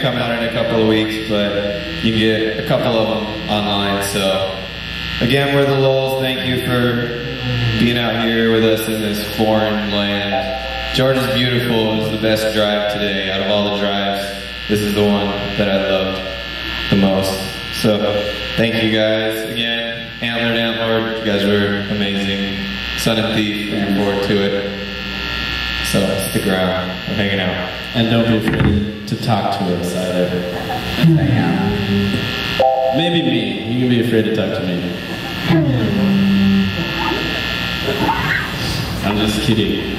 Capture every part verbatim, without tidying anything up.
come out in a couple of weeks, but you can get a couple of them online. So again, we're the Lulz. Thank you for being out here with us in this foreign land. Georgia's beautiful. It was the best drive today. Out of all the drives, this is the one that I loved the most. So thank you guys again. Antler and Antlord, you guys were amazing. Son and Thief, looking forward to it. So stick around. We're hanging out. And don't be afraid to talk to us either. Maybe me. You can be afraid to talk to me. I'm just kidding.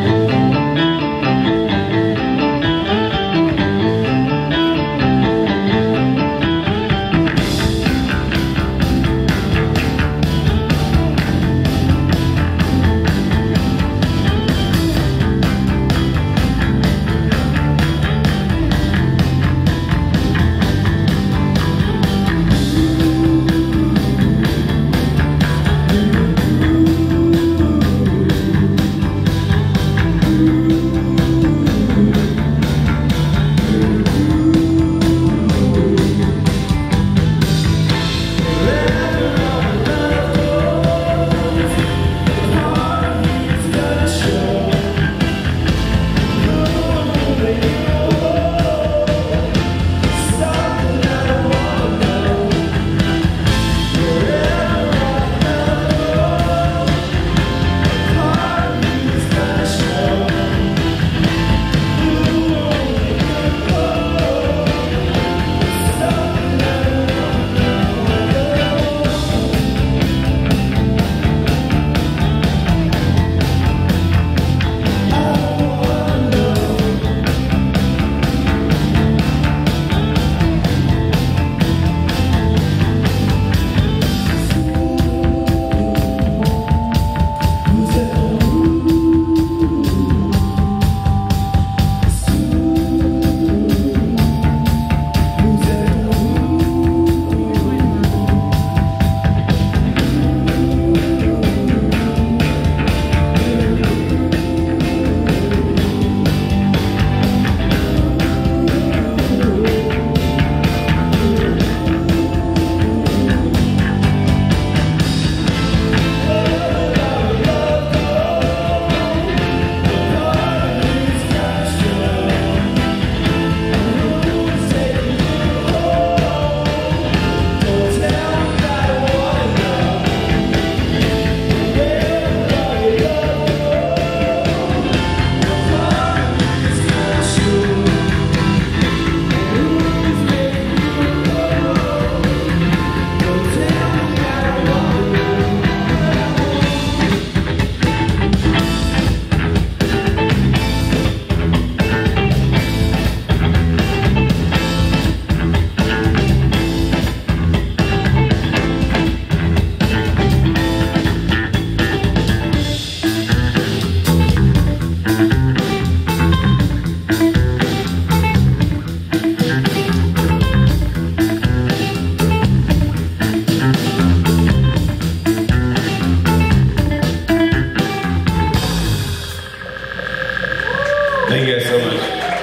Thank you guys so much.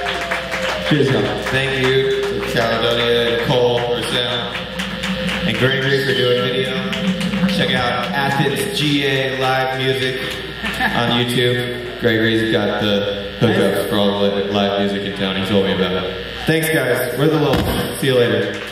Cheers, y'all. Thank you to Caledonia and Cole for sound, and Gregory for doing video. Check out Athens G A live music on YouTube. Gregory's got the hookups for all the live music in town. He told me about it. Thanks, guys. We're the Lulz. See you later.